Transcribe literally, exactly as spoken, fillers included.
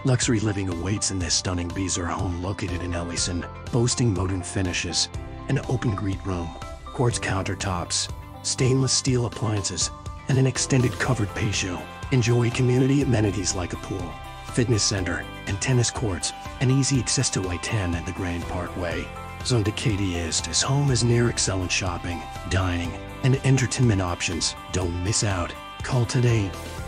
Luxury living awaits in this stunning Beazer home located in Elyson, boasting modern finishes, an open greet room, quartz countertops, stainless steel appliances, and an extended covered patio. Enjoy community amenities like a pool, fitness center, and tennis courts, and easy access to I ten and the Grand Parkway. Zoned to Katy East, this home is near excellent shopping, dining, and entertainment options. Don't miss out. Call today